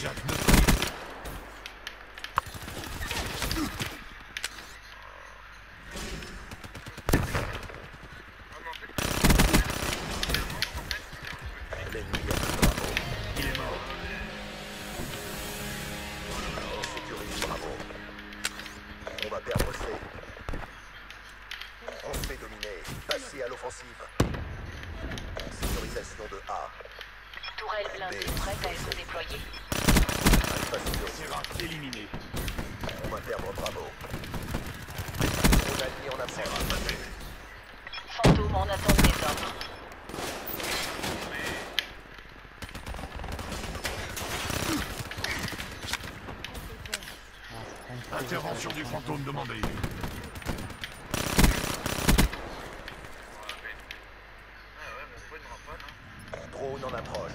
Jack neutralisé. L'ennemi a pris Bravo. Il est mort. On sécurise Bravo. On va perdre C. On se fait dominer. Passez à l'offensive. Sécurisation de A. Tourelle blindée prête à être déployée. Alpha sécurisé. Serac éliminé. On va perdre Bravo. On a mis en absence. Serac passé. Fantôme en attente des ordres. Intervention du fantôme demandée. Drone en approche.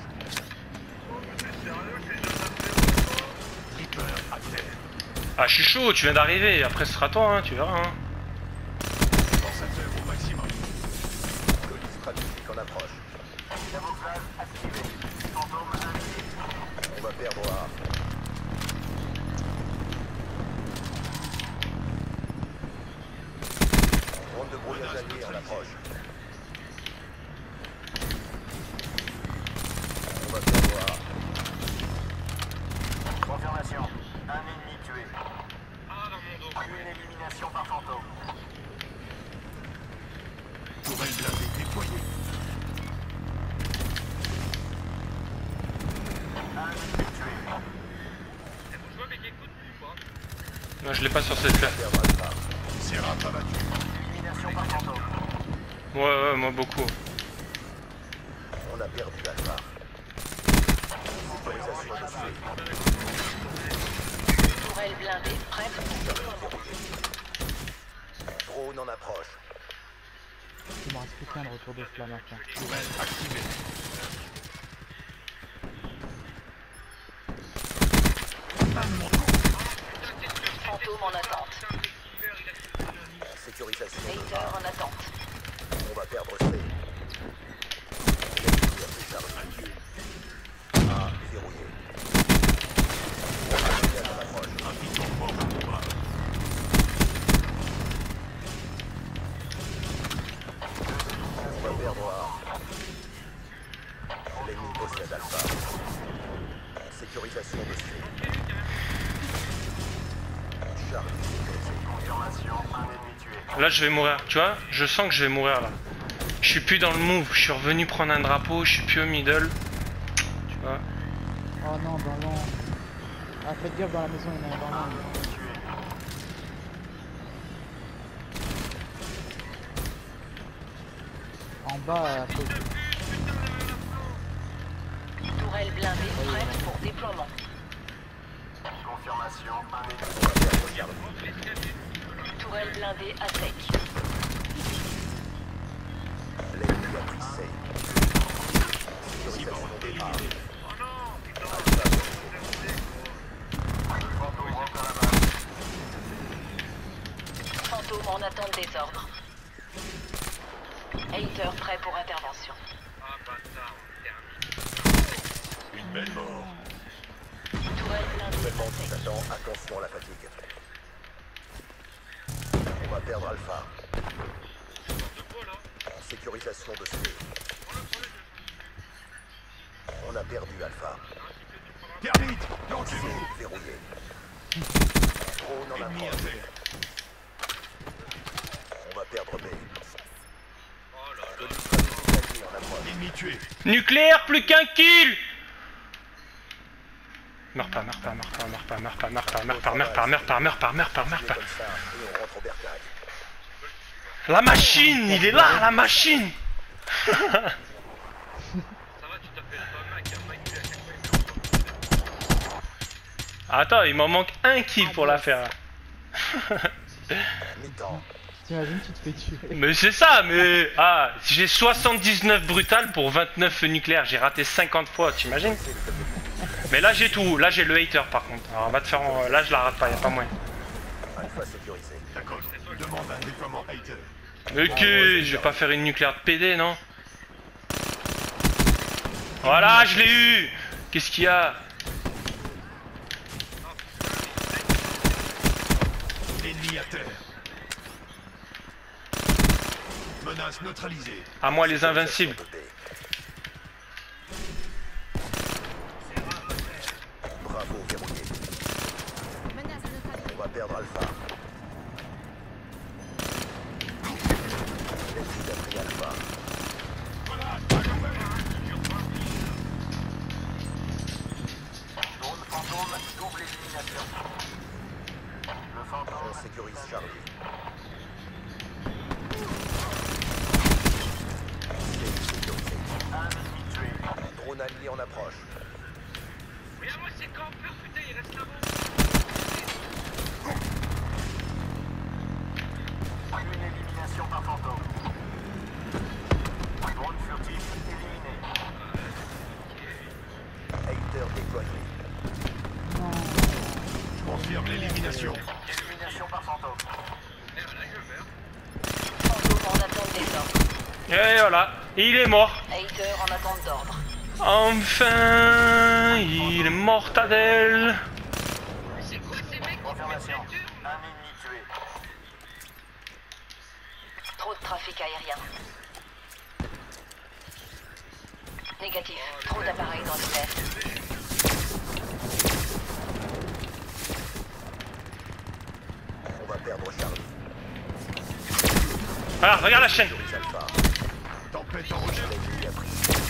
Reaper à terre. Ah, je suis chaud, tu viens d'arriver. Après, ce sera toi, hein, tu verras. Hein. Condensateur au maximum. Colis stratégique en approche. Camouflage activé. Fantôme invisible. On va perdre A. Drone de brouillage allié en approche. On va perdre A. Confirmation. Un ennemi tué. Une élimination par fantôme. Tourelle blindée déployée. Un ennemi tué. Non, je l'ai pas sur cette fleur. Perdre Alpha. Serac abattu. Élimination par fantôme. Ouais, moi beaucoup. On a perdu Alpha. Sécurisation de C. Tourelle blindée prête pour déploiement. Drone en approche. Il me reste plus qu'un de retour de flamme à faire. Tourelle activée. Fantôme en attente. Sécurisation de Hater A. en attente. On va perdre C. L'ennemi a fait charge. A verrouillé. Engagé en approche. Un piton mort au combat. On va perdre A. L'ennemi possède Alpha. Sécurisation de C. Charlie sécurisé. Confirmation. Un ennemi tué. Là, je vais mourir. Tu vois, je sens que je vais mourir là. Je suis plus dans le move. Je suis revenu prendre un drapeau. Je suis plus au middle. Tu vois. Oh non, dans l'an. Ah, faites gaffe, dans la maison, il y en a un dans l'an. En bas, à côté. Tourelle blindée prête pour déploiement. Confirmation. Un ennemi On va perdre Garde. Tourelle blindée à sec. L'ennemi a pris C. Sécurisation de A. Alpha verrouillé. fantôme rentre à la base. Fantôme en attente des ordres. Hater prêt pour intervention. Une belle mort. Tourelle blindée Nouvellement à sec. s'attend, attention à la fatigue. On va perdre Alpha. Sécurisation de C. On a perdu Alpha. Termite. C Lancez-vous. verrouillé. Drone en Ennemi à approche. terre. On va perdre B. Colis stratégique allié en approche. Ennemi tué. Nucléaire, plus qu'un kill. Meurs pas, meurs pas, meurs pas, meurs pas, meurs pas, meurs pas, meurs pas, meurs pas, meurs pas, meurs pas, meurs pas, meurs C'est pas. comme ça, et on rentre au bercail. La machine, il est là, la machine. Attends, il m'en manque un kill pour la faire. Mi-temps. T'imagines, tu te fais tuer. Mais c'est ça, mais... Ah, j'ai 79 brutal pour 29 nucléaires. J'ai raté 50 fois, t'imagines? Mais là, j'ai tout. Là, j'ai le hater, par contre. Alors, on va te faire... Là, je la rate pas, y a pas moyen. Alpha sécurisé. D'accord. Demande un déploiement hater. Ok, je vais pas faire une nucléaire de PD, non? Voilà, je l'ai eu. Qu'est-ce qu'il y a? Menace neutralisée. À moi les invincibles. Bravo, verrouillé. On va perdre Alpha. L'ennemi a pris Alpha. Drone fantôme, double élimination. Le fantôme. On sécurise Charlie. C'est sécurisé. Un ennemi tué. Drone allié en approche. Regarde-moi ces campeurs, putain, il reste là-bas. Une élimination par fantôme. Drone furtif éliminé. Hater déployé. Je confirme l'élimination. Élimination par fantôme. Fantôme en attente des ordres. Et voilà, il est mort. Hater en attente d'ordre. Enfin, il est mortadelle. C'est quoi ces mecs qui font Confirmation. la ceinture? Un ennemi tué. Trop de trafic aérien. Négatif. Trop d'appareils dans les airs. On va perdre Charlie. Voilà, regarde la chaîne. Sécurise Alpha. Tempête en recherche. L'ennemi a pris.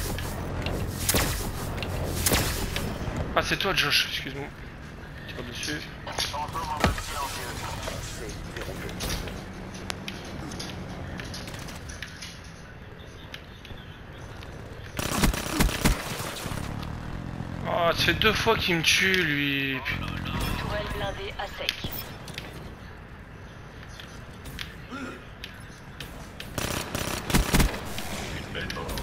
Ah, c'est toi, Josh, excuse-moi. Tire dessus. Fantôme en mode silencieux. C'est verrouillé. Oh, ça fait 2 fois qu'il me tue, lui. Tourelle blindée à sec. Une belle mort.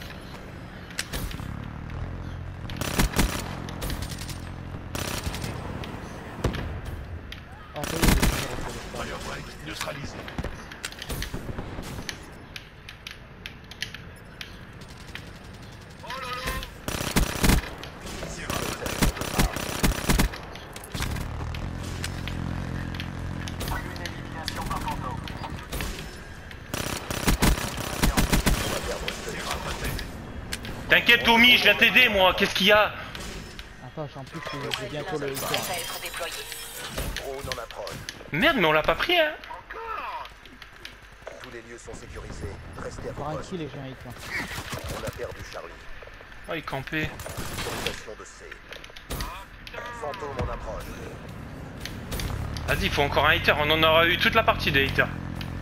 Ah, ça y est, il est sur le Firebreak neutralisé. Une élimination par fantôme. T'inquiète, Tommy, je viens t'aider, moi. Qu'est-ce qu'il y a? Attends, en plus, j'ai bientôt le Blindé hater. prêt à être déployé. Drone en approche. Merde, mais on l'a pas pris, hein. Tous les lieux sont sécurisés. Restez à vos Pour un postes. kill et j'ai un hit là. On a perdu Charlie. Oh, il campait. Autorisation de C. Fantôme en approche. Vas-y, il faut encore un hater. On en aura eu toute la partie des haters.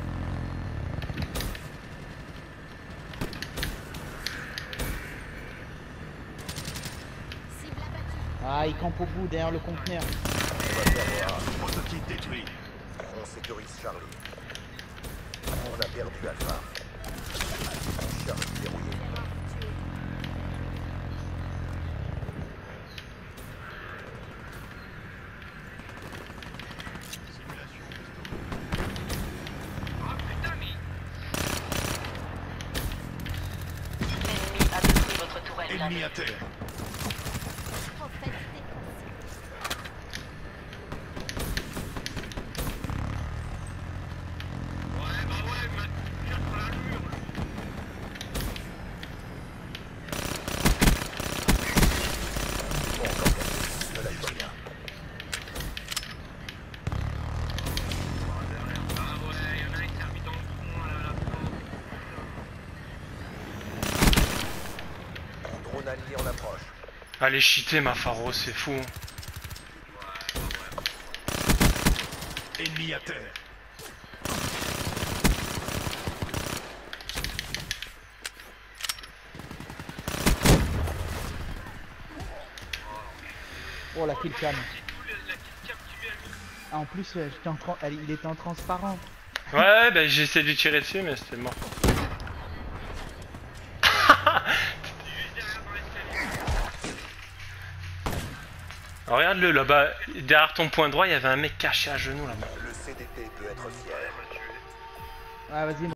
Ah, il campe au bout derrière le conteneur. On va perdre A. Prototype détruit. On sécurise Charlie. On a perdu Alpha. Charlie verrouillé. L'ennemi a détruit votre tourelle Ennemi blindée. à terre. Ouais, bah ouais, mais tire sur la mur. Bon, encore gagné. Ne lâche rien. Ah ouais, y'en a un qui s'est mis dans le coin là, là. Drone allié en approche. Allez, cheater, ma Faro, c'est fou. Ennemi à terre. Oh, la kill cam. Ah, en plus, il était en transparent. Ouais, bah j'ai essayé de lui tirer dessus, mais c'était mort. Alors, regarde-le là-bas, derrière ton point droit, il y avait un mec caché à genoux là-bas. Le CDT peut être fier. Ah, vas-y.